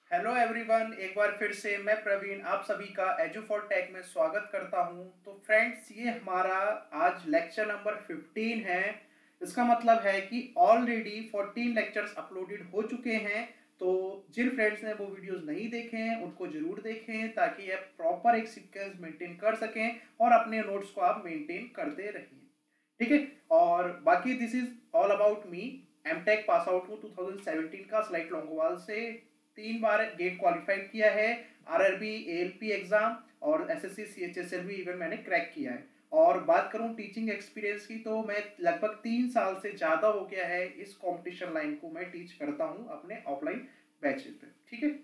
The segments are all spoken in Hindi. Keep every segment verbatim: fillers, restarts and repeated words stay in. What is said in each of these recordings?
हेलो एवरीवन, एक बार फिर से मैं प्रवीण आप सभी का एजू फॉर टेक में स्वागत करता हूं। तो फ्रेंड्स, ये हमारा आज लेक्चर नंबर फिफ्टीन है। इसका मतलब है कि ऑलरेडी फोर्टीन लेक्चर्स अपलोडेड हो चुके हैं। तो जिन फ्रेंड्स ने वो वीडियोस नहीं देखे हैं उनको जरूर देखें ताकि आप प्रॉपर एक सीक्वेंस मेंटेन कर सकें और अपने नोट्स को आप मेंटेन करते रहें। ठीक है, और बाकी this is all about me. MTech pass out हूँ टू थाउजेंड सेवेंटीन का स्लाइट लोंगोवाल से। तीन बार गेट क्वालिफाइड किया है, आरआरबी एएलपी एग्जाम और एसएससी सीएचएसएल भी इवन मैंने क्रैक किया है। और बात करूं टीचिंग एक्सपीरियंस की तो मैं लगभग तीन साल से ज्यादा हो गया है इस कंपटीशन लाइन को मैं टीच करता हूं अपने ऑफलाइन बैचेस पे। ठीक है,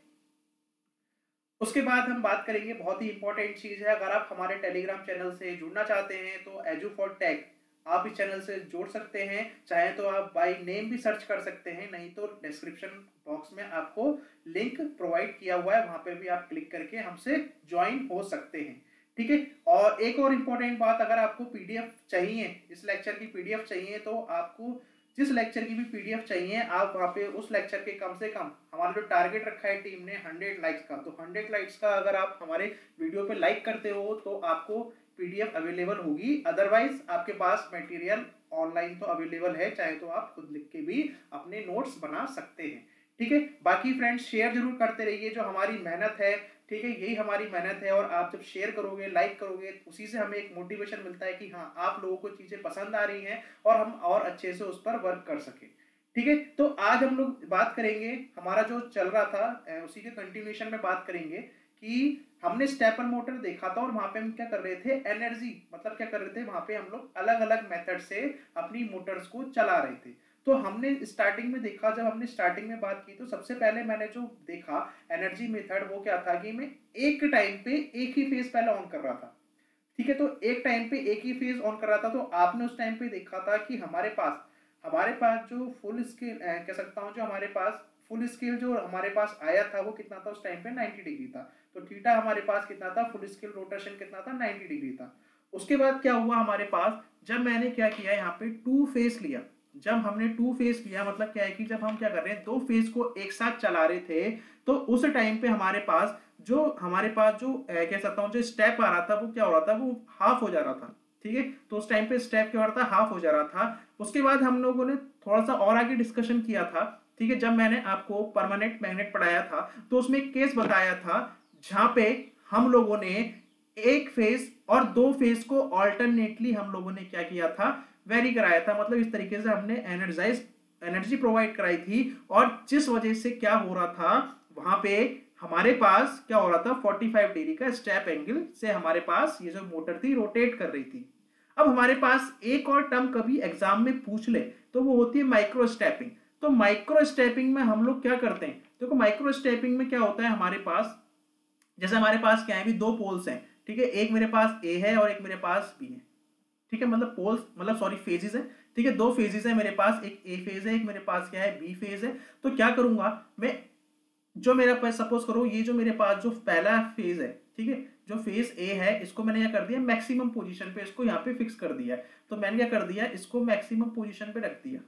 उसके बाद हम बात करेंगे बहुत ही इंपॉर्टेंट चीज है। अगर आप हमारे टेलीग्राम चैनल से जुड़ना चाहते हैं तो एजू फॉर टेक आप इस चैनल से जोड़ सकते हैं। चाहे तो आप बाय नेम भी सर्च कर सकते हैं, नहीं तो डिस्क्रिप्शन बॉक्स में आपको लिंक प्रोवाइड किया हुआ है, वहां पे भी आप क्लिक करके हमसे ज्वाइन हो सकते हैं। ठीक है, और एक और इम्पोर्टेंट बात, अगर आपको पीडीएफ चाहिए, इस लेक्चर की पीडीएफ चाहिए, तो आपको जिस लेक्चर की भी पीडीएफ चाहिए आप वहाँ पे उस लेक्चर के कम से कम, हमारा जो टारगेट रखा है टीम ने हंड्रेड लाइक्स का, तो हंड्रेड लाइक्स का अगर आप हमारे वीडियो पे लाइक करते हो तो आपको पीडीएफ अवेलेबल होगी। अदरवाइज आपके पास मटेरियल ऑनलाइन तो अवेलेबल है, चाहे तो आप खुद लिख के भी अपने नोट्स बना सकते हैं। ठीक है, बाकी फ्रेंड्स शेयर जरूर करते रहिए, जो हमारी मेहनत है, ठीक है, यही हमारी मेहनत है। और आप जब शेयर करोगे, लाइक करोगे, उसी से हमें एक मोटिवेशन मिलता है कि हाँ आप लोगों को चीजें पसंद आ रही हैं और हम और अच्छे से उस पर वर्क कर सके। ठीक है, तो आज हम लोग बात करेंगे, हमारा जो चल रहा था उसी के कंटिन्यूएशन में बात करेंगे कि हमने स्टेपर मोटर देखा था और वहां पे हम क्या कर रहे थे, एनर्जी मतलब क्या कर रहे थे, वहां पे हम लोग अलग अलग मेथड से अपनी मोटर्स को चला रहे थे। तो हमने स्टार्टिंग में देखा, जब हमने स्टार्टिंग में बात की तो सबसे पहले मैंने जो देखा एनर्जी मेथड, वो क्या था कि मैं एक टाइम पे एक ही फेज पहले ऑन कर रहा था। ठीक है, तो एक टाइम पे एक ही फेज ऑन कर रहा था। तो आपने उस टाइम पे देखा था कि हमारे पास हमारे पास जो फुल स्केल कह सकता हूँ, जो हमारे पास फुल स्केल जो हमारे पास आया था वो कितना था उस टाइम पे, नाइन्टी डिग्री था। तो थीटा हमारे पास कितना था, फुल स्केल रोटेशन कितना था, नाइन्टी डिग्री था। उसके बाद क्या हुआ हमारे पास, जब मैंने क्या किया यहाँ पे टू फेज लिया, जब हमने टू फेज लिया मतलब क्या है कि जब हम क्या कर रहे हैं, दो फेज को एक साथ चला रहे थे, तो उस टाइम पे हमारे पास जो हमारे पास जो कह सकता हूँ जो स्टेप आ रहा था वो क्या हो रहा था, वो हाफ हो जा रहा था। ठीक है, तो उस टाइम पे स्टेप क्या हो रहा था, हाफ हो जा रहा था। उसके बाद हम लोगों ने थोड़ा सा और आगे डिस्कशन किया था। ठीक है, जब मैंने आपको परमानेंट मैग्नेट पढ़ाया था तो उसमें एक केस बताया था जहां पे हम लोगों ने एक फेज और दो फेज को ऑल्टरनेटली हम लोगों ने क्या किया था, वेरी कराया था। मतलब इस तरीके से हमने एनर्जाइज एनर्जी प्रोवाइड कराई थी, और जिस वजह से क्या हो रहा था, वहां पे हमारे पास क्या हो रहा था, पैंतालीस डिग्री का स्टेप एंगल से हमारे पास ये जो मोटर थी रोटेट कर रही थी। अब हमारे पास एक और टर्म कभी एग्जाम में पूछ ले तो वो होती है माइक्रो स्टेपिंग। तो माइक्रो स्टेपिंग में हम लोग क्या करते हैं, देखो माइक्रो स्टेपिंग में क्या होता है, हमारे पास जैसे हमारे पास क्या है, भी दो पोल्स हैं। ठीक है, एक मेरे पास ए है और एक मेरे पास बी है। ठीक है, मतलब पोल्स मतलब सॉरी फेजेस है। ठीक है, दो फेजेस है मेरे पास, एक ए फेज है, एक मेरे पास क्या है, बी फेज है। तो क्या करूंगा मैं, जो मेरा पास सपोज करो ये जो मेरे पास जो पहला फेज है, ठीक है, जो फेज ए है, इसको मैंने क्या कर दिया, मैक्सिमम पोजीशन पे इसको यहाँ पे फिक्स कर दिया है। तो मैंने क्या कर दिया, इसको मैक्सिमम पोजीशन पे रख दिया।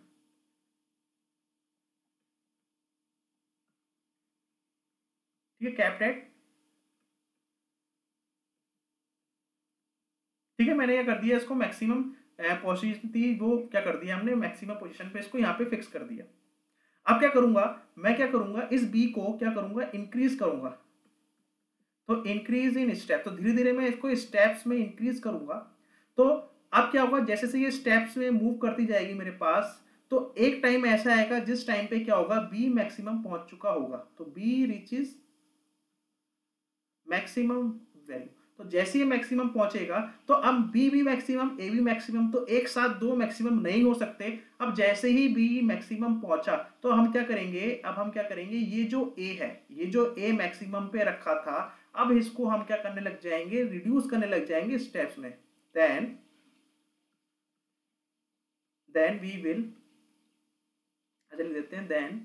ठीक है, कैप्टेड। ठीक है, मैंने क्या कर दिया, इसको मैक्सिमम पोजीशन थी वो क्या कर दिया हमने, मैक्सिमम पोजीशन पे इसको यहाँ पे फिक्स कर दिया। अब क्या करूंगा मैं, क्या करूंगा इस बी को क्या करूंगा, इंक्रीज करूंगा। तो इंक्रीज इन स्टेप, तो धीरे धीरे मैं इसको स्टेप्स में इंक्रीज करूंगा। तो अब क्या होगा, जैसे से ये स्टेप्स में मूव करती जाएगी मेरे पास, तो एक टाइम ऐसा आएगा जिस टाइम पे क्या होगा, बी मैक्सिमम पहुंच चुका होगा। तो बी रीचेस मैक्सिमम वैल्यू। तो जैसे ही मैक्सिमम पहुंचेगा तो अब बी भी मैक्सिमम, ए भी मैक्सिमम, तो एक साथ दो मैक्सिमम नहीं हो सकते। अब जैसे ही बी मैक्सिमम पहुंचा तो हम क्या करेंगे, अब हम क्या करेंगे, ये जो ए है, ये जो ए मैक्सिमम पे रखा था, अब इसको हम क्या करने लग जाएंगे, रिड्यूस करने लग जाएंगे स्टेप्स में। देन देन वी विल ऐसे लिख देते हैं, then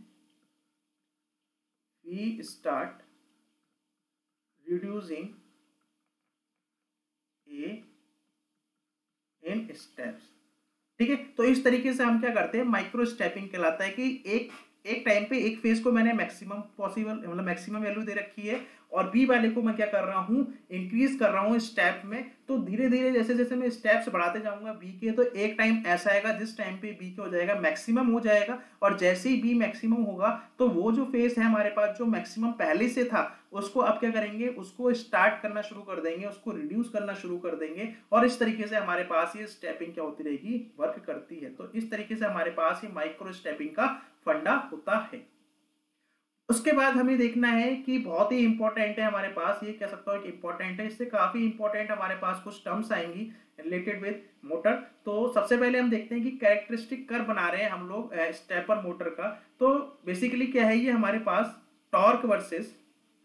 we start reducing a in steps. ठीक है, तो इस तरीके से हम क्या करते हैं, माइक्रो स्टेपिंग कहलाता है कि एक एक टाइम पे एक फेज को मैंने मैक्सिमम पॉसिबल मतलब मैक्सिमम वैल्यू दे रखी है और बी वाले को मैं क्या कर रहा हूँ, इंक्रीज कर रहा हूँ स्टेप में। तो धीरे धीरे जैसे जैसे मैं स्टेप्स बढ़ाते जाऊंगा बी के, तो एक टाइम ऐसा आएगा जिस टाइम पे बी के हो जाएगा मैक्सिमम हो जाएगा, और जैसे ही बी मैक्सिमम होगा तो वो जो फेज है हमारे पास जो मैक्सिमम पहले से था उसको अब क्या करेंगे, उसको स्टार्ट करना शुरू कर देंगे, उसको रिड्यूस करना शुरू कर देंगे, और इस तरीके से हमारे पास ये स्टेपिंग क्या होती रहेगी, वर्क करती है। तो इस तरीके से हमारे पास ये माइक्रो स्टेपिंग का फंडा होता है। उसके बाद हमें देखना है कि बहुत ही इंपॉर्टेंट है हमारे पास, ये कह सकता हूँ कि इंपॉर्टेंट है, इससे काफी इंपॉर्टेंट हमारे पास कुछ टर्म्स आएंगी रिलेटेड विद मोटर। तो सबसे पहले हम देखते हैं कि कैरेक्टरिस्टिक कर्व बना रहे हैं हम लोग स्टेपर मोटर का। तो बेसिकली क्या है, ये हमारे पास टॉर्क वर्सेस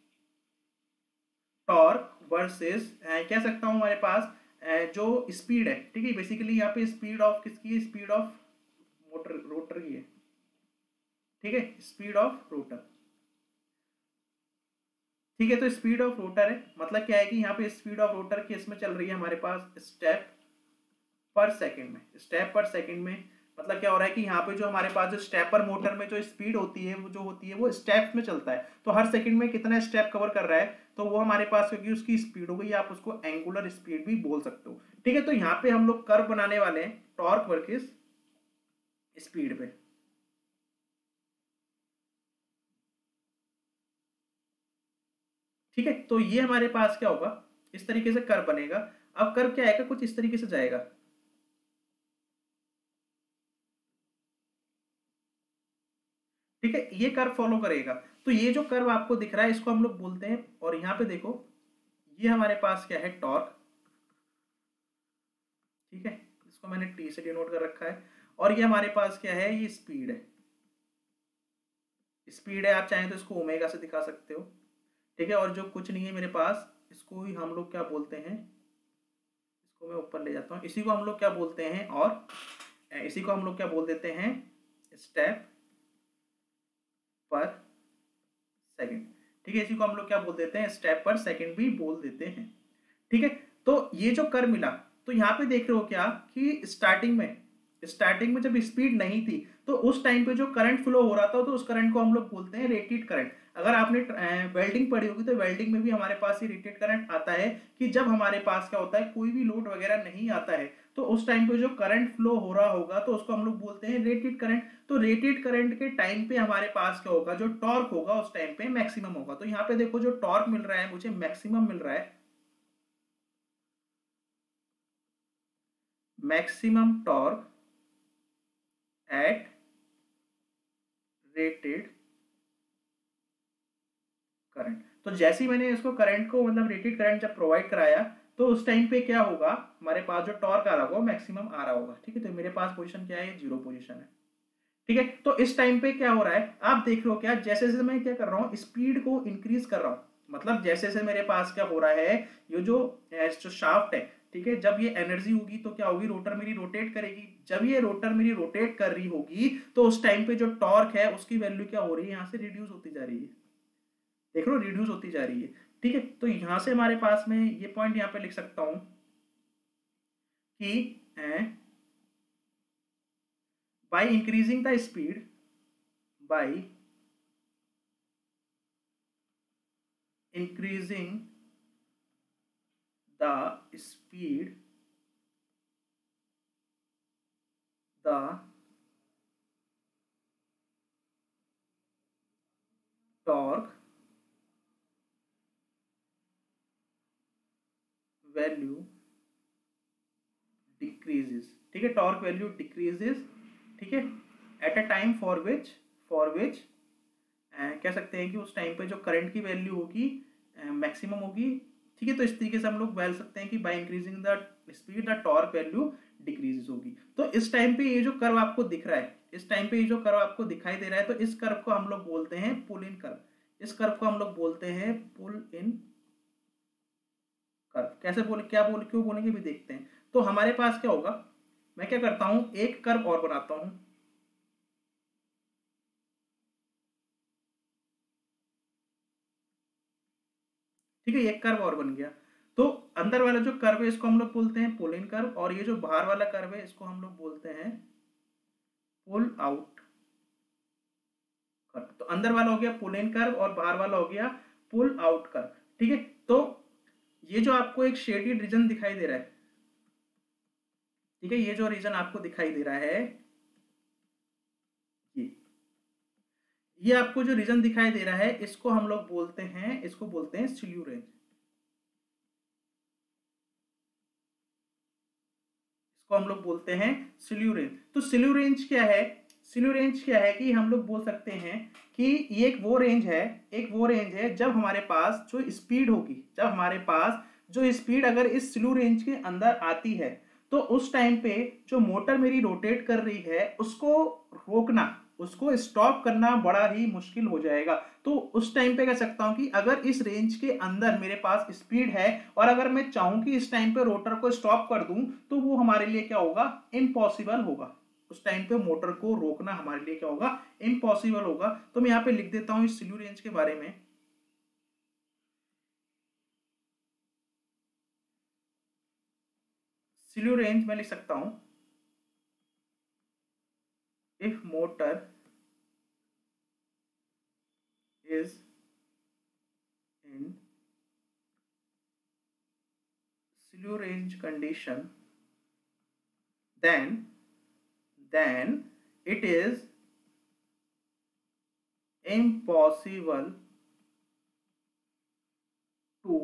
टॉर्क वर्सेस कह सकता हूँ हमारे पास जो स्पीड है, ठीक है। बेसिकली यहाँ पे स्पीड ऑफ किसकी है, स्पीड ऑफ मोटर रोटर की है, ठीक है, स्पीड ऑफ रोटर, ठीक है। तो स्पीड ऑफ रोटर है, मतलब क्या है कि यहाँ पे स्पीड ऑफ रोटर की इसमें चल रही है हमारे पास स्टेप पर सेकंड में, स्टेप पर सेकंड में। मतलब क्या हो रहा है कि यहाँ पे जो हमारे पास जो स्टेपर मोटर में जो स्पीड होती है वो जो होती है वो स्टेप में चलता है, तो हर सेकंड में कितना स्टेप कवर कर रहा है, तो वो हमारे पास क्योंकि उसकी स्पीड हो गई, आप उसको एंगुलर स्पीड भी बोल सकते हो, ठीक है। तो यहाँ पे हम लोग कर्व बनाने वाले हैं टॉर्क वर्सेस स्पीड पे, ठीक है। तो ये हमारे पास क्या होगा, इस तरीके से कर्व बनेगा। अब कर्व क्या आएगा, कुछ इस तरीके से जाएगा, ठीक है, ये कर्व फॉलो करेगा। तो ये जो कर्व आपको दिख रहा है इसको हम लोग बोलते हैं, और यहाँ पे देखो ये हमारे पास क्या है, टॉर्क, ठीक है, इसको मैंने टी से डिनोट कर रखा है, और ये हमारे पास क्या है, ये स्पीड है, स्पीड है, आप चाहें तो इसको ओमेगा से दिखा सकते हो, ठीक है। और जो कुछ नहीं है मेरे पास, इसको ही हम लोग क्या बोलते हैं, इसको मैं ऊपर ले जाता हूँ, इसी को हम लोग क्या बोलते हैं, और इसी को हम लोग क्या बोल देते हैं, स्टेप पर सेकंड, ठीक है, इसी को हम लोग क्या बोल देते हैं, स्टेप पर सेकंड भी बोल देते हैं, ठीक है। तो ये जो कर्व मिला, तो यहाँ पे देख रहे हो क्या कि स्टार्टिंग में स्टार्टिंग में जब स्पीड नहीं थी तो उस टाइम पे जो करंट फ्लो हो रहा था तो उस करंट को हम लोग बोलते हैं रेटेड करंट। अगर आपने वेल्डिंग पढ़ी होगी तो वेल्डिंग में भी हमारे पास ये रेटेड करंट आता है कि जब हमारे पास क्या होता है, कोई भी लोड वगैरह नहीं आता है तो उस टाइम पे जो करंट फ्लो हो रहा होगा तो उसको हम लोग बोलते हैं रेटेड करंट। तो रेटेड करंट के टाइम पे हमारे पास क्या होगा, जो टॉर्क होगा उस टाइम पे मैक्सिमम होगा। तो यहाँ पे देखो जो टॉर्क मिल रहा है मुझे मैक्सिमम मिल रहा है, maximum torque at rated current. तो जैसे ही मैंने इसको करंट को मतलब रेटेड करंट जब प्रोवाइड कराया तो उस टाइम पे क्या होगा, हमारे पास जो टॉर्क आ रहा होगा मैक्सिमम आ रहा होगा, ठीक है। तो मेरे पास पोजीशन क्या है, जीरो पोजीशन है, ठीक है। तो इस टाइम पे क्या हो रहा है, आप देख रहे हो क्या, जैसे जैसे मैं क्या कर रहा हूँ, स्पीड को इंक्रीज कर रहा हूँ, मतलब जैसे जैसे मेरे पास क्या हो रहा है, ये जो जो शाफ्ट है, ठीक है, जब ये एनर्जी होगी तो क्या होगी, रोटर मेरी रोटेट करेगी। जब ये रोटर मेरी रोटेट कर रही होगी तो उस टाइम पे जो टॉर्क है उसकी वैल्यू क्या हो रही है, यहाँ से रिड्यूस होती जा रही है, देख लो रिड्यूस होती जा रही है, ठीक है। तो यहां से हमारे पास में ये पॉइंट यहाँ पे लिख सकता हूं कि by increasing the speed by increasing the speed the torque value decreases, ठीक है, टॉर्क वैल्यू डिक्रीजेस, ठीक है, at a time for which for which कह सकते हैं कि उस टाइम पे जो करंट की वैल्यू होगी मैक्सिमम होगी, ठीक है। तो इस तरीके से हम लोग बोल सकते हैं कि by increasing the speed the torque value decreases होगी। तो इस टाइम पे ये जो कर्व आपको दिख रहा है, इस टाइम पे ये जो कर्व आपको दिखाई दे रहा है, तो इस कर्व को हम लोग बोलते हैं पुल इन कर्व, इस कर्व को हम लोग बोलते हैं पुल इन कर्व। कैसे बोले, क्या बोले, क्यों बोलेंगे भी देखते हैं। तो हमारे पास क्या होगा, मैं क्या करता हूं, एक कर्व और बनाता हूं, ठीक है, एक कर्व और बन गया। तो अंदर वाला जो कर्व है इसको हम लोग बोलते हैं पुल इन कर्व, और ये जो बाहर वाला कर्व है इसको हम लोग बोलते हैं पुल आउट अंदर वाला हो गया पुल इन कर्व और बाहर वाला हो गया पुल आउट कर्व। ठीक है, तो ये जो आपको एक शेडेड रीजन दिखाई दे रहा है, ठीक है, ये जो रीजन आपको दिखाई दे रहा है, ये ये आपको जो रीजन दिखाई दे रहा है, इसको हम लोग बोलते हैं, इसको बोलते हैं स्ल्यू रेंज। इसको हम लोग बोलते हैं स्ल्यू रेंज। तो स्ल्यू रेंज क्या है? स्ल्यू रेंज क्या है कि हम लोग बोल सकते हैं कि ये एक वो रेंज है, एक वो रेंज है जब हमारे पास जो स्पीड होगी, जब हमारे पास जो स्पीड अगर इस स्ल्यू रेंज के अंदर आती है, तो उस टाइम पे जो मोटर मेरी रोटेट कर रही है उसको रोकना, उसको स्टॉप करना बड़ा ही मुश्किल हो जाएगा। तो उस टाइम पे कह सकता हूं कि अगर इस रेंज के अंदर मेरे पास स्पीड है और अगर मैं चाहूं कि इस टाइम पे रोटर को स्टॉप कर दूं, तो वो हमारे लिए क्या होगा? इम्पॉसिबल होगा। उस टाइम पे मोटर को रोकना हमारे लिए क्या होगा? इम्पॉसिबल होगा। तो मैं यहाँ पे लिख देता हूं इस स्ल्यू रेंज के बारे में। स्ल्यू रेंज में लिख सकता हूं, if motor is in slew range condition, then then it is impossible to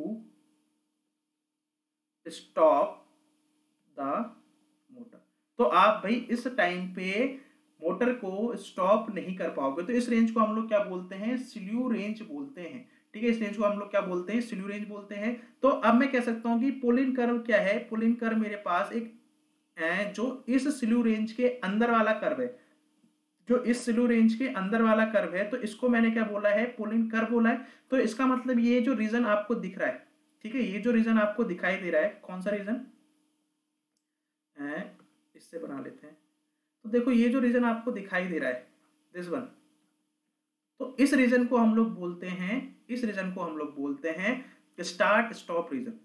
stop the motor। तो आप भाई इस टाइम पे मोटर को स्टॉप नहीं कर पाओगे। तो इस रेंज को हम लोग क्या बोलते हैं? स्ल्यू रेंज बोलते हैं। ठीक है, इस रेंज को हम लोग क्या बोलते हैं? स्ल्यू रेंज बोलते हैं। तो अब मैं कह सकता हूं कि पुल इन कर्व क्या है? पुल इन कर्व मेरे पास एक है जो इस स्ल्यू रेंज के अंदर वाला कर्व है, जो इस स्ल्यू रेंज के अंदर वाला कर्व है, तो इसको मैंने क्या बोला है? पुल इन कर्व बोला है। तो इसका मतलब ये जो रीजन आपको दिख रहा है, ठीक है, ये जो रीजन आपको दिखाई दे रहा है, कौन सा रीजन है? इससे बना लेते हैं। तो देखो ये जो रीजन आपको दिखाई दे रहा है, दिस वन, तो इस रीजन को हम लोग बोलते हैं, इस रीजन को हम लोग बोलते हैं स्टार्ट स्टॉप रीजन।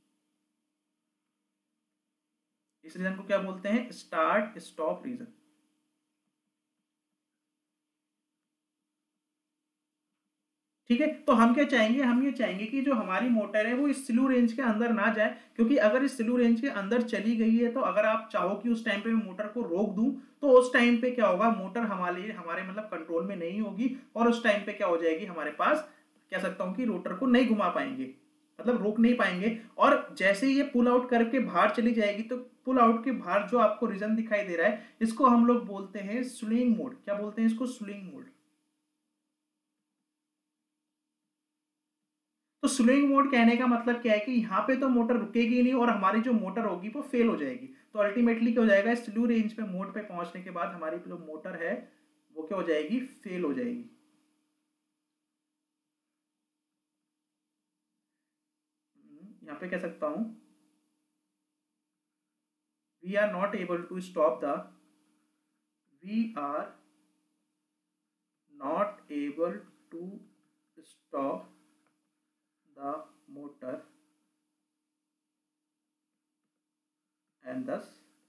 इस रीजन को क्या बोलते हैं? Start stop region. ठीक है, तो हम क्या चाहेंगे? हम ये चाहेंगे कि जो हमारी मोटर है वो इस स्ल्यू रेंज के अंदर ना जाए, क्योंकि अगर इस स्ल्यू रेंज के अंदर चली गई है तो अगर आप चाहो कि उस टाइम पे मैं मोटर को रोक दूं, तो उस टाइम पे क्या होगा? मोटर हमारे हमारे मतलब कंट्रोल में नहीं होगी और उस टाइम पे क्या हो जाएगी? हमारे पास कह सकता हूं कि रोटर को नहीं घुमा पाएंगे, मतलब रोक नहीं पाएंगे। और जैसे ही ये पुल आउट करके बाहर चली जाएगी, तो पुल आउट के बाहर जो आपको रीजन दिखाई दे रहा है, इसको हम लोग बोलते हैं स्विंग मोड। क्या बोलते हैं इसको? Swing mode. तो स्लोइंग मोड कहने का मतलब क्या है कि यहाँ पे तो मोटर रुकेगी नहीं और हमारी जो मोटर होगी वो फेल हो जाएगी। तो अल्टीमेटली क्या हो जाएगा? स्लो रेंज पे मोड पे पहुंचने के बाद हमारी जो मोटर है वो क्या हो जाएगी? फेल हो जाएगी। यहाँ पे कह सकता हूं we are not able to stop the we are not able to stop the motor and thus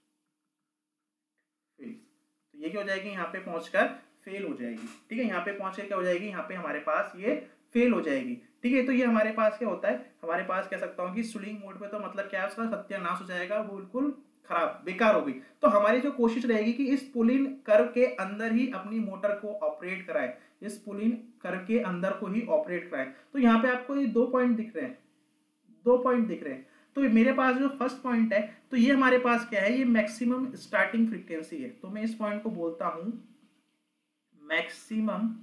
fails। तो ये क्या हो जाएगी? यहाँ पे पहुंचकर फेल हो जाएगी। ठीक है, यहाँ पे पहुंचकर क्या हो जाएगी? यहाँ पे हमारे पास ये फेल हो जाएगी। ठीक है, तो ये हमारे पास क्या होता है? हमारे पास कह सकता हूँ कि स्विंग मोड पे तो मतलब क्या है? उसका सत्यानाश हो जाएगा, वो बिल्कुल खराब बेकार हो गई। तो हमारी जो कोशिश रहेगी कि इस पुल इन कर्व के अंदर ही अपनी मोटर को ऑपरेट कराए, इस पुल इन कर्व के अंदर को ही ऑपरेट कराए। तो यहाँ पे आपको ये दो पॉइंट दिख रहे हैं, दो पॉइंट दिख रहे हैं। तो मेरे पास जो फर्स्ट पॉइंट है, तो ये हमारे पास क्या है? ये मैक्सिमम स्टार्टिंग फ्रीक्वेंसी है। तो मैं इस पॉइंट को बोलता हूं मैक्सिमम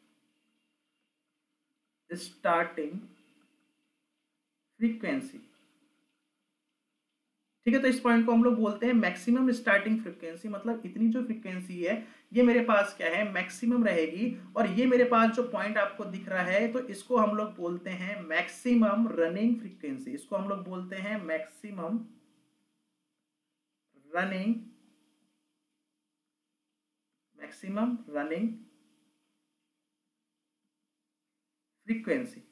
स्टार्टिंग फ्रीक्वेंसी। ठीक है, तो इस पॉइंट को हम लोग बोलते हैं मैक्सिमम स्टार्टिंग फ्रीक्वेंसी। मतलब इतनी जो फ्रीक्वेंसी है ये मेरे पास क्या है? मैक्सिमम रहेगी। और ये मेरे पास जो पॉइंट आपको दिख रहा है, तो इसको हम लोग बोलते हैं मैक्सिमम रनिंग फ्रीक्वेंसी। इसको हम लोग बोलते हैं maximum running maximum running frequency.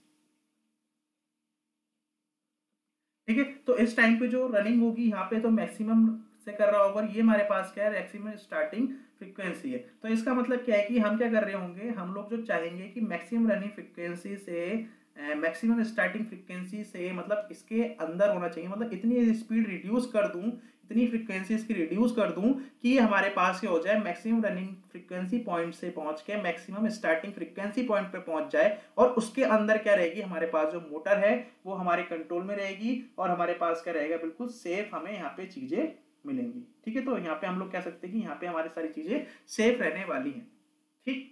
ठीक है, तो इस टाइम पे जो रनिंग होगी यहाँ पे तो मैक्सिमम से कर रहा होगा। ये हमारे पास क्या है? मैक्सिमम स्टार्टिंग फ्रीक्वेंसी है। तो इसका मतलब क्या है कि हम क्या कर रहे होंगे, हम लोग जो चाहेंगे कि मैक्सिमम रनिंग फ्रीक्वेंसी से मैक्सिमम स्टार्टिंग फ्रीक्वेंसी से मतलब इसके अंदर होना चाहिए, मतलब इतनी स्पीड रिड्यूस कर दूं, इतनी फ्रीक्वेंसी इसकी रिड्यूस कर दूं कि हमारे पास क्या हो जाए, मैक्सिमम रनिंग फ्रीक्वेंसी पॉइंट से पहुंच के मैक्सिमम स्टार्टिंग फ्रीक्वेंसी पॉइंट पे पहुंच जाए, और उसके अंदर क्या रहेगी, हमारे पास जो मोटर है वो हमारे कंट्रोल में रहेगी, और हमारे पास क्या रहेगा, बिल्कुल सेफ हमें यहाँ पे चीजें मिलेंगी। ठीक है, तो यहाँ पे हम लोग कह सकते हैं कि यहाँ पे हमारी सारी चीजें सेफ रहने वाली हैं। ठीक,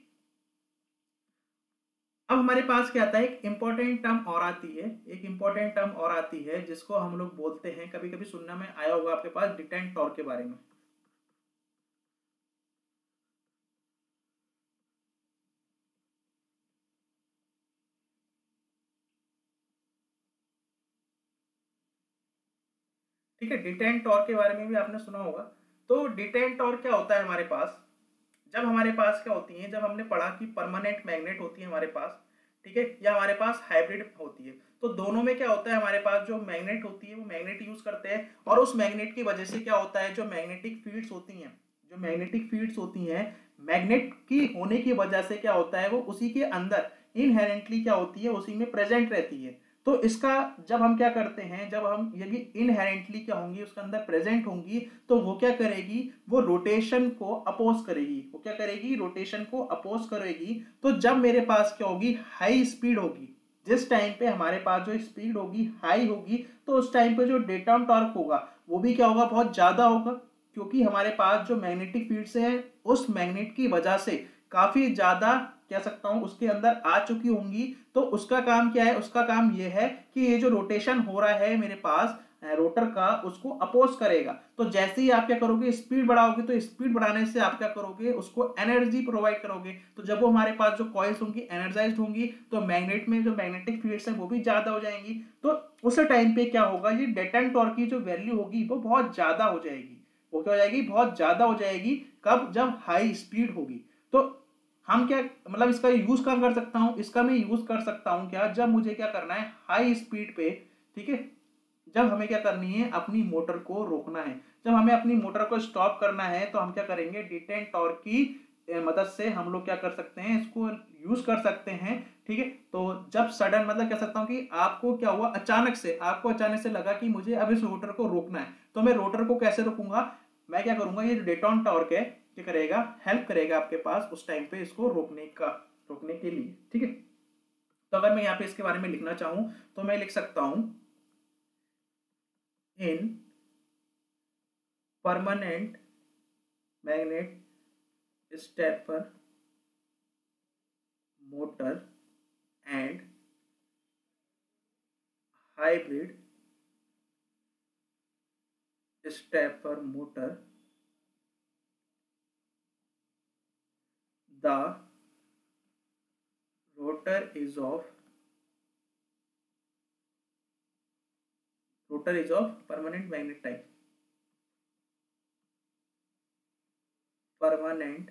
अब हमारे पास क्या आता है, एक इंपॉर्टेंट टर्म और आती है, एक इंपॉर्टेंट टर्म और आती है जिसको हम लोग बोलते हैं, कभी कभी सुनने में आया होगा आपके पास, डिटेंट टॉर्क के बारे में। ठीक है, डिटेंट टॉर्क के बारे में भी आपने सुना होगा। तो डिटेंट टॉर्क क्या होता है हमारे पास, जब हमारे पास क्या होती है, जब हमने पढ़ा कि परमानेंट मैग्नेट होती है हमारे पास, ठीक है, या हमारे पास हाइब्रिड होती है, तो दोनों में क्या होता है, हमारे पास जो मैग्नेट होती है वो मैग्नेट यूज करते हैं, और उस मैग्नेट की वजह से क्या होता है, जो मैग्नेटिक फील्ड्स होती हैं, जो मैग्नेटिक फील्ड्स होती हैं मैग्नेट की होने की वजह से क्या होता है, वो उसी के अंदर इनहेरेंटली क्या होती है, उसी में प्रेजेंट रहती है। तो इसका जब हम क्या करते हैं, जब हम यदि इनहेरेंटली क्या होंगी, उसके अंदर प्रेजेंट होंगी, तो वो क्या करेगी, वो रोटेशन को अपोज करेगी, वो क्या करेगी, रोटेशन को अपोज करेगी। तो जब मेरे पास क्या होगी, हाई स्पीड होगी, जिस टाइम पे हमारे पास जो स्पीड होगी हाई होगी, तो उस टाइम पे जो डेटम टॉर्क होगा वो भी क्या होगा, बहुत ज्यादा होगा, क्योंकि हमारे पास जो मैग्नेटिक फील्ड से है उस मैग्नेट की वजह से काफी ज्यादा कह सकता हूं उसके अंदर आ चुकी होंगी। तो उसका काम क्या है, उसका काम यह है कि ये जो रोटेशन हो रहा है मेरे पास रोटर का, उसको अपोज करेगा। तो जैसे ही आप क्या करोगे, स्पीड बढ़ाओगे, तो स्पीड बढ़ाने से आप क्या करोगे, उसको एनर्जी प्रोवाइड करोगे। तो जब वो हमारे पास जो कॉइल्स होंगी एनर्जाइज्ड होंगी, तो मैग्नेट में जो मैग्नेटिक फील्ड्स हैं वो भी ज्यादा हो जाएंगी। तो उस टाइम पे क्या होगा, ये डेटन टॉर्क की जो वैल्यू होगी वो बहुत ज्यादा हो जाएगी। वो क्या हो जाएगी, बहुत ज्यादा हो जाएगी। कब, जब हाई स्पीड होगी। तो हम क्या मतलब इसका यूज कहाँ कर सकता हूँ, इसका मैं यूज कर सकता हूँ क्या, जब मुझे क्या करना है, हाई स्पीड पे, ठीक है, जब हमें क्या करनी है, अपनी मोटर को रोकना है, जब हमें अपनी मोटर को स्टॉप करना है, तो हम क्या करेंगे, डिटेंट टॉर्क की मदद से हम लोग क्या कर सकते हैं, इसको यूज कर सकते हैं। ठीक है, तो जब सडन मतलब कह सकता हूँ कि आपको क्या हुआ, अचानक से आपको अचानक से लगा कि मुझे अब इस रोटर को रोकना है, तो मैं रोटर को कैसे रोकूंगा, मैं क्या करूंगा, ये डेटॉन टॉर्क है, क्या करेगा, हेल्प करेगा आपके पास उस टाइम पे इसको रोकने का, रोकने के लिए। ठीक है, तो अगर मैं यहाँ पे इसके बारे में लिखना चाहूं तो मैं लिख सकता हूं, in permanent magnet stepper motor and hybrid stepper motor, the rotor is of rotor is of permanent magnet type, permanent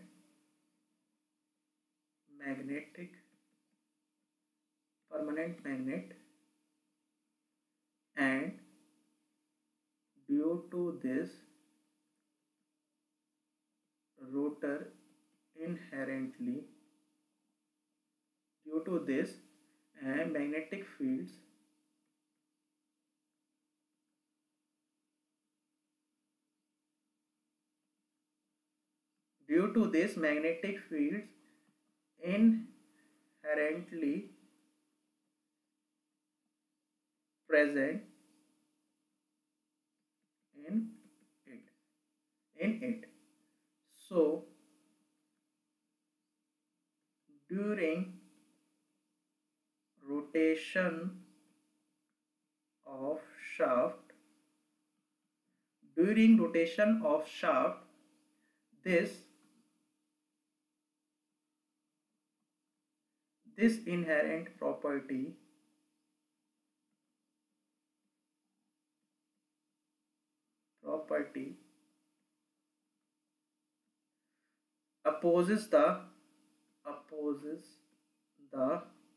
magnetic permanent magnet, and due to this rotor inherently due to this uh, magnetic fields due to this magnetic fields inherently present in it in it so during rotation of shaft during rotation of shaft this this inherent property property opposes the opposes the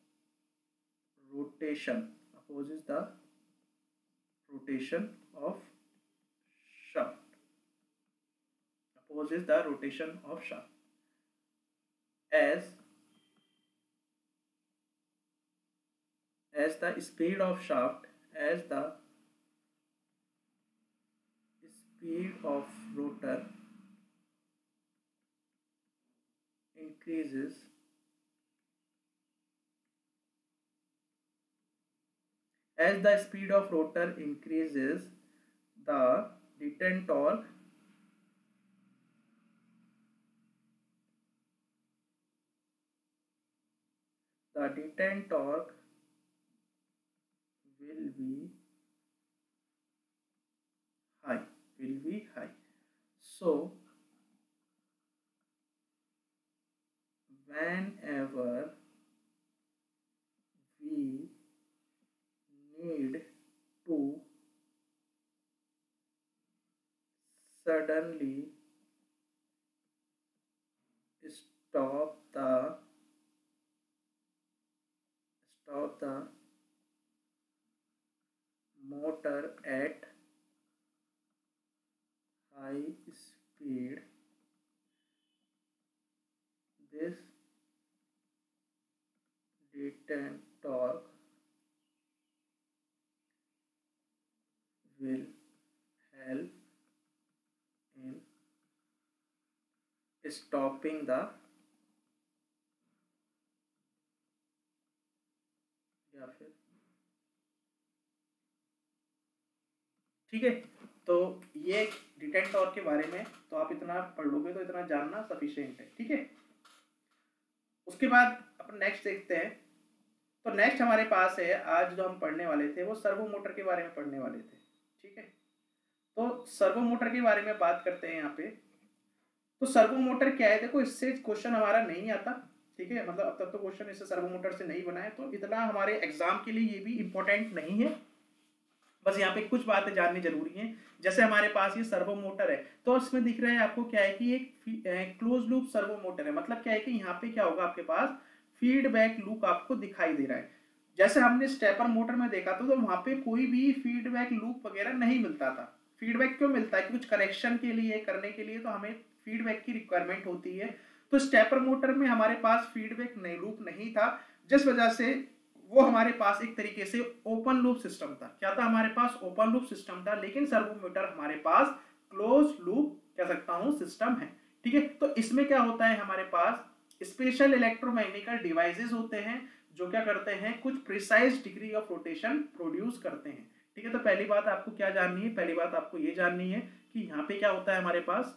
rotation opposes the rotation of shaft opposes the rotation of shaft. As as the speed of shaft, as the speed of rotor increases, as the speed of rotor increases, the return torque the return torque will be high, will be high. So whenever we need to suddenly stop the stop the motor at high speed, this return torque will help in stopping the या फिर ठीक है। तो ये रिटर्न टॉर्क के बारे में तो आप इतना पढ़ लोगे तो इतना जानना सफिशिएंट है, ठीक है। उसके बाद अपन नेक्स्ट देखते हैं। तो नेक्स्ट हमारे पास है, आज जो हम पढ़ने वाले थे वो सर्वो मोटर के बारे में पढ़ने वाले थे, ठीक है। तो सर्वो मोटर के बारे में बात करते हैं यहाँ पे। तो सर्वो मोटर क्या है, देखो इससे क्वेश्चन हमारा नहीं आता, ठीक है। मतलब अब तक तो क्वेश्चन इससे सर्वो मोटर से नहीं बना है, तो इतना हमारे एग्जाम के लिए ये भी इंपॉर्टेंट नहीं है। बस यहाँ पे कुछ बातें जाननी जरूरी हैं। जैसे हमारे पास ये सर्वो मोटर है, तो इसमें दिख रहा है आपको क्या है कि एक क्लोज लूप सर्वो मोटर है। मतलब क्या है कि यहाँ पे क्या होगा, आपके पास फीडबैक लूप आपको दिखाई दे रहा है। जैसे हमने स्टेपर मोटर में देखा था, तो वहां पे कोई भी फीडबैक लूप वगैरह नहीं मिलता था। फीडबैक क्यों मिलता है कि कुछ करेक्शन के लिए करने के लिए तो हमें फीडबैक की रिक्वायरमेंट होती है। तो स्टेपर मोटर में हमारे पास फीडबैक नहीं लूप नहीं था, जिस वजह से वो हमारे पास एक तरीके से ओपन लूप सिस्टम था। क्या था हमारे पास? ओपन लूप सिस्टम था। लेकिन सर्वो मोटर हमारे पास क्लोज लूप कह सकता हूं सिस्टम है, ठीक है। तो इसमें क्या होता है, हमारे पास स्पेशल इलेक्ट्रोमैग्नेटिकल डिवाइसेस होते हैं जो क्या करते हैं, कुछ precise degree of rotation produce करते हैं, ठीक है। तो पहली बात आपको क्या जाननी है, पहली बात आपको ये जाननी है कि यहाँ पे क्या होता है, हमारे पास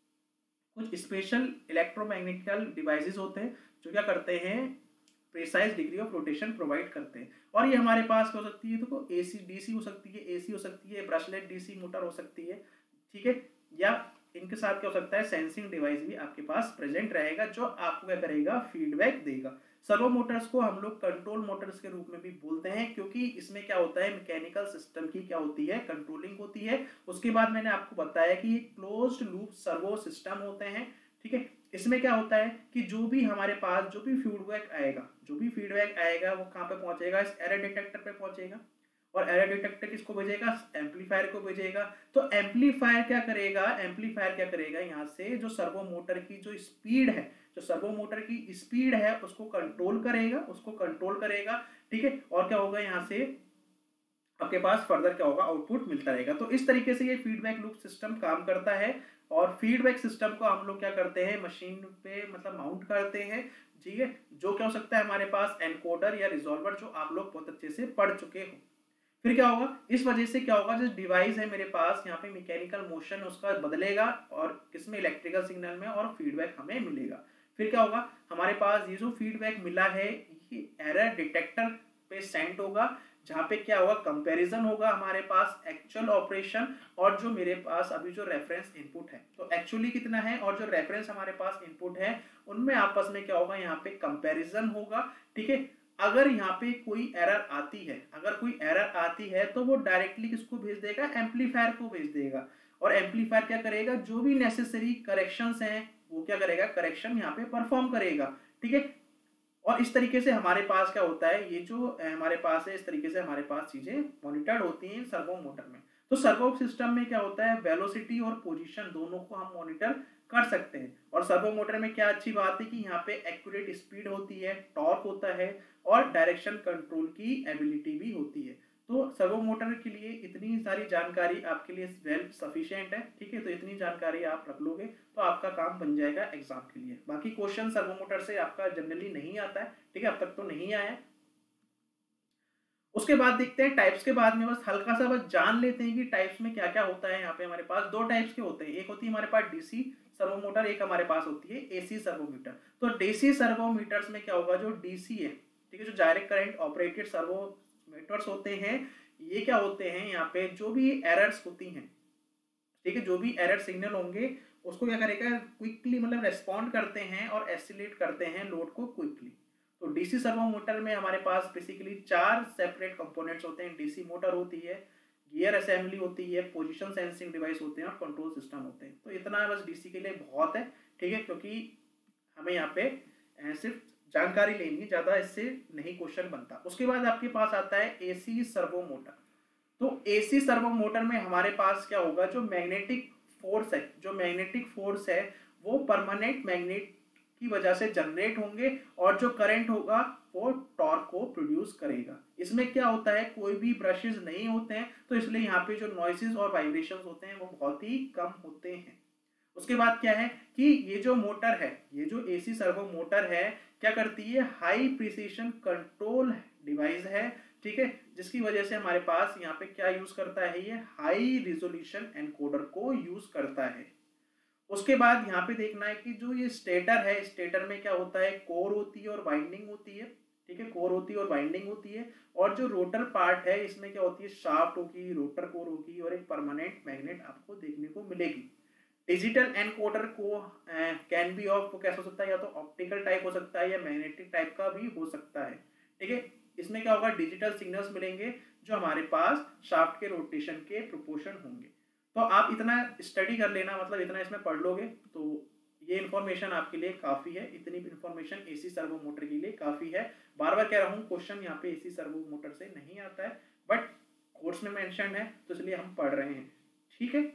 कुछ स्पेशल इलेक्ट्रोमैग्नेटिकल डिवाइसेस होते हैं जो क्या करते हैं, precise degree of rotation provide करते हैं। और ये हमारे पास क्या हो सकती है, देखो एसी डीसी हो सकती है, एसी हो सकती है, ब्रशलेट डीसी मोटर हो सकती है, ठीक है। या इनके साथ क्या हो सकता है, सेंसिंग डिवाइस भी आपके पास प्रेजेंट रहेगा जो आपको क्या करेगा, फीडबैक देगा। सर्वो मोटर्स को हम लोग कंट्रोल मोटर्स के रूप में भी बोलते हैं, क्योंकि इसमें क्या होता है, मैकेनिकल सिस्टम की क्या होती है, कंट्रोलिंग होती है। उसके बाद मैंने आपको बताया कि क्लोज्ड लूप सर्वो सिस्टम होते हैं, ठीक है। इसमें क्या होता है कि जो भी हमारे पास जो भी फीडबैक आएगा, जो भी फीडबैक आएगा वो कहाँ पे पहुंचेगा, इस एरर डिटेक्टर पे पहुंचेगा। और एरर डिटेक्टर किसको भेजेगा, एम्पलीफायर को भेजेगा। तो एम्पलीफायर क्या करेगा, एम्पलीफायर क्या करेगा, यहाँ से जो सर्वो मोटर की जो स्पीड है, जो सर्वो मोटर की स्पीड है उसको कंट्रोल करेगा, उसको कंट्रोल करेगा, ठीक है। और क्या होगा, यहाँ से आपके पास फर्दर क्या होगा, आउटपुट मिलता रहेगा। तो इस तरीके से ये फीडबैक लूप सिस्टम काम करता है। और फीडबैक सिस्टम को हम लोग क्या करते हैं, मशीन पे मतलब माउंट करते हैं, ठीक है। जो क्या हो सकता है हमारे पास, एनकोडर या रिजॉल्वर, जो आप लोग बहुत अच्छे से पढ़ चुके हो। फिर क्या होगा, इस वजह से क्या होगा, जो डिवाइस है मेरे पास यहाँ पे मैकेनिकल मोशन उसका बदलेगा और किसमें, इलेक्ट्रिकल सिग्नल में, और फीडबैक हमें मिलेगा। फिर क्या होगा, हमारे पास ये जो फीडबैक मिला है ये एरर डिटेक्टर पे सेंड होगा, जहाँ पे क्या होगा, कंपैरिजन होगा हमारे पास एक्चुअल ऑपरेशन और जो मेरे पास अभी जो रेफरेंस इनपुट है। तो एक्चुअली कितना है और जो रेफरेंस हमारे पास इनपुट है उनमें आपस में क्या होगा, यहाँ पे कंपैरिजन होगा, ठीक है। अगर यहाँ पे कोई एरर आती है, अगर कोई एरर आती है तो वो डायरेक्टली किसको भेज देगा, एम्पलीफायर को भेज देगा। और एम्पलीफायर क्या करेगा, जो भी नेसेसरी करेक्शंस हैं वो क्या करेगा, करेक्शन यहाँ पे परफॉर्म करेगा, ठीक है। और इस तरीके से हमारे पास क्या होता है, ये जो हमारे पास है, इस तरीके से हमारे पास चीजें मॉनिटर्ड होती हैं सर्वो मोटर में। तो सर्वो सिस्टम में क्या होता है, वेलोसिटी और पोजीशन दोनों को हम मॉनिटर कर सकते हैं। और सर्वो मोटर में क्या अच्छी बात है कि यहाँ पे एक्यूरेट स्पीड होती है, टॉर्क होता है और डायरेक्शन कंट्रोल की एबिलिटी भी होती है। तो सर्वो मोटर के लिए इतनी सारी जानकारी आपके लिए वेल सफिशिएंट है, ठीक है। तो इतनी जानकारी आप रख लोगे तो आपका काम बन जाएगा एग्जाम के लिए। बाकी क्वेश्चन सर्वो मोटर से आपका जनरली नहीं आता है, ठीक है, अब तक तो नहीं आया है। उसके बाद देखते हैं टाइप्स के बाद में बस हल्का सा बस जान लेते हैं कि टाइप्स में क्या क्या होता है। यहाँ पे हमारे पास दो टाइप्स के होते हैं, एक होती है हमारे पास डीसी सर्वो मोटर, एक हमारे पास होती है एसी सर्वोमीटर। तो डीसी सर्वोमीटर्स में क्या होगा, जो डीसी है, ठीक है, जो डायरेक्ट करंट ऑपरेटेड सर्वोमीटर्स होते हैं, ये क्या होते हैं, यहाँ पे जो भी एरर्स होती हैं, ठीक है, जो भी एरर सिग्नल होंगे उसको क्या करेगा, क्विकली मतलब रेस्पॉन्ड करते हैं और एसिलेट करते हैं लोड को क्विकली। तो डीसी सर्वो मोटर में हमारे पास बेसिकली चार सेपरेट कंपोनेंट्स होते हैं। डीसी मोटर होती है, गियर असेंबली होती है, पोजीशन सेंसिंग डिवाइस होते हैं और कंट्रोल सिस्टम होते हैं। तो इतना बस डीसी के लिए बहुत है, ठीक है, क्योंकि हमें यहाँ पे सिर्फ जानकारी लेनी है, ज्यादा इससे नहीं क्वेश्चन बनता। उसके बाद आपके पास आता है एसी सर्वो मोटर। तो एसी सर्वो मोटर में हमारे पास क्या होगा, जो मैग्नेटिक फोर्स है, जो मैग्नेटिक फोर्स है वो परमानेंट मैग्नेट की वजह से जनरेट होंगे और जो करंट होगा वो टॉर्क को प्रोड्यूस करेगा। इसमें क्या होता है, कोई भी ब्रशेस नहीं होते हैं, तो इसलिए यहाँ पे जो नॉइसेस और वाइब्रेशंस होते हैं वो बहुत ही कम होते हैं। उसके बाद क्या है कि ये जो मोटर है, ये जो एसी सर्वो मोटर है, क्या करती है, हाई प्रिसीशन कंट्रोल डिवाइस है, ठीक है, जिसकी वजह से हमारे पास यहाँ पे क्या यूज करता है, ये हाई रिजोल्यूशन एनकोडर को यूज करता है। उसके बाद यहाँ पे देखना है कि जो ये स्टेटर है, स्टेटर में क्या होता है, कोर होती है और वाइंडिंग होती है, ठीक है, कोर होती है और वाइंडिंग होती है। और जो रोटर पार्ट है इसमें क्या होती है, शाफ्ट होगी, रोटर कोर होगी और एक परमानेंट मैग्नेट आपको देखने को मिलेगी। डिजिटल एनकोडर को कैन बी ऑफ कैसे हो सकता है, या तो ऑप्टिकल टाइप हो सकता है या मैग्नेटिक टाइप का भी हो सकता है, ठीक है। इसमें क्या होगा, डिजिटल सिग्नल्स मिलेंगे जो हमारे पास शाफ्ट के रोटेशन के प्रोपोर्शन होंगे। तो आप इतना स्टडी कर लेना, मतलब इतना इसमें पढ़ लोगे तो ये इन्फॉर्मेशन आपके लिए काफी है। इतनी इन्फॉर्मेशन एसी सर्वो मोटर के लिए काफी है। बार बार कह रहा हूँ, क्वेश्चन यहाँ पे एसी सर्वो मोटर से नहीं आता है, बट कोर्स में मेंशन है तो इसलिए हम पढ़ रहे हैं, ठीक है।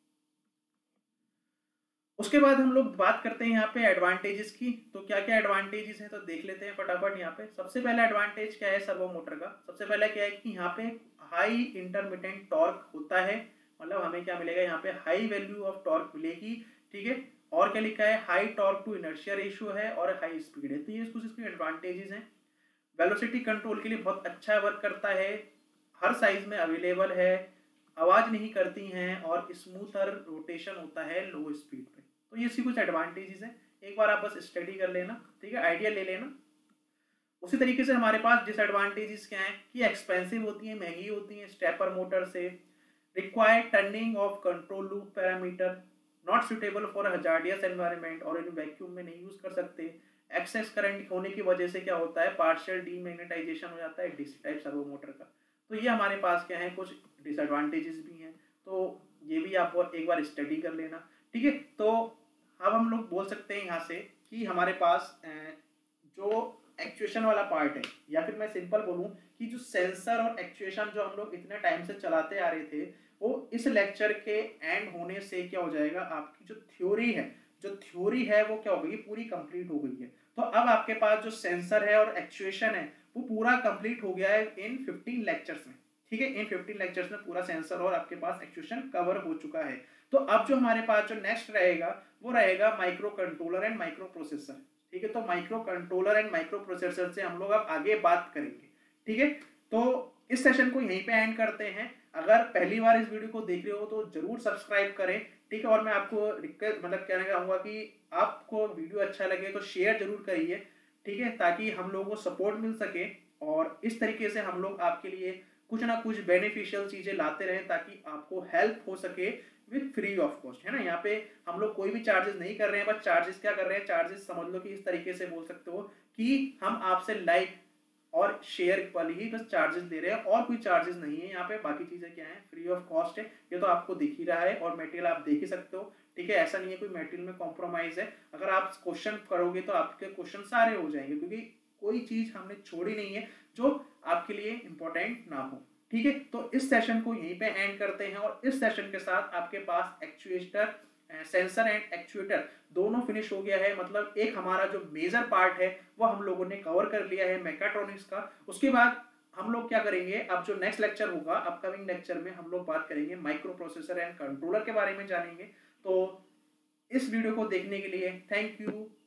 उसके बाद हम लोग बात करते हैं यहाँ पे एडवांटेजेस की। तो क्या क्या एडवांटेजेस हैं तो देख लेते हैं फटाफट। यहाँ पे सबसे पहला एडवांटेज क्या है सर्वो मोटर का, सबसे पहला क्या है कि यहाँ पे हाई इंटरमिटेंट टॉर्क होता है, मतलब हमें क्या मिलेगा, यहाँ पे हाई वैल्यू ऑफ टॉर्क मिलेगी, ठीक है। और क्या लिखा है, high torque to inertia ratio है और हाई स्पीड है। तो ये कुछ इसके एडवांटेजेस हैं। वेलोसिटी कंट्रोल के लिए बहुत अच्छा वर्क करता है, हर साइज में अवेलेबल है, आवाज नहीं करती हैं और स्मूथर रोटेशन होता है लो स्पीड पे। तो ये सी कुछ एडवांटेजेस हैं, एक बार आप बस स्टडी कर लेना, ठीक है, आइडिया ले लेना। उसी तरीके से हमारे पास डिसएडवांटेजेस क्या है कि एक्सपेंसिव होती है, महंगी होती है स्टेपर मोटर से, require turning off control loop parameter, not suitable for hazardous environment और इन वैक्यूम में नहीं यूज कर सकते। एक्सेस करंट होने की वजह से क्या होता है, पार्शियल डीमैग्नेटाइजेशन हो जाता है डीसी टाइप सर्वो मोटर का। तो ये हमारे पास क्या है, कुछ डिसएडवांटेजेस भी हैं, तो ये भी आप एक बार स्टडी कर लेना, ठीक है। तो अब हम लोग बोल सकते हैं यहाँ से कि हमारे पास जो एक्चुएशन वाला पार्ट है, या फिर मैं सिंपल बोलूं कि जो सेंसर और एक्चुएशन जो हम लोग इतने टाइम से चलाते आ रहे थे, वो इस लेक्चर के एंड होने से क्या हो जाएगा, आपकी जो थ्योरी है जो थ्योरी है वो क्या हो गई, पूरी कंप्लीट हो गई है। तो अब आपके पास जो सेंसर है और एक्चुएशन है वो पूरा कंप्लीट हो गया है इन फिफ्टीन लेक्चर्स में, ठीक है। इन फिफ्टीन लेक्चर्स में पूरा सेंसर और आपके पास एक्चुएशन कवर हो चुका है। तो अब जो हमारे पास जो नेक्स्ट रहेगा वो रहेगा micro controller and micro processor, ठीक है। तो micro controller and micro processor से हम लोग अब आगे बात करेंगे, ठीक है। तो इस सेशन को यहीं पे एंड करते हैं। अगर पहली बार इस वीडियो को देख रहे हो तो जरूर सब्सक्राइब करें, ठीक है। और मैं आपको रिक्वेस्ट मतलब कहना चाहूंगा कि आपको वीडियो अच्छा लगे तो शेयर जरूर करिए, ठीक है, ताकि हम लोगों को सपोर्ट मिल सके और इस तरीके से हम लोग आपके लिए कुछ ना कुछ बेनिफिशियल चीजें लाते रहें ताकि आपको हेल्प हो सके विद फ्री ऑफ कॉस्ट, है ना। यहाँ पे हम लोग कोई भी चार्जेस नहीं कर रहे हैं, बस चार्जेस क्या कर रहे हैं, चार्जेस समझ लो कि इस तरीके से बोल सकते हो कि हम आपसे लाइक और शेयर वाली ही बस चार्जेस ले रहे हैं, और कोई चार्जेस नहीं है यहाँ पे। बाकी चीजें क्या है, फ्री ऑफ कॉस्ट है, ये तो आपको दिख ही रहा है और मटेरियल आप देख ही सकते हो, ठीक है। ऐसा नहीं है कोई मटेरियल में कॉम्प्रोमाइज है। अगर आप क्वेश्चन करोगे तो आपके क्वेश्चन सारे हो जाएंगे, क्योंकि कोई चीज हमने छोड़ी नहीं है जो आपके लिए इंपॉर्टेंट ना हो, ठीक है। तो इस सेशन को यहीं पे एंड करते हैं और इस सेशन के साथ आपके पास एक्चुएटर सेंसर एंड एक्चुएटर दोनों फिनिश हो गया है। मतलब एक हमारा जो मेजर पार्ट है वो हम लोगों ने कवर कर लिया है मेकाट्रॉनिक्स का। उसके बाद हम लोग क्या करेंगे, अब जो नेक्स्ट लेक्चर होगा अपकमिंग लेक्चर में हम लोग बात करेंगे माइक्रो प्रोसेसर एंड कंट्रोलर के बारे में जानेंगे। तो इस वीडियो को देखने के लिए थैंक यू।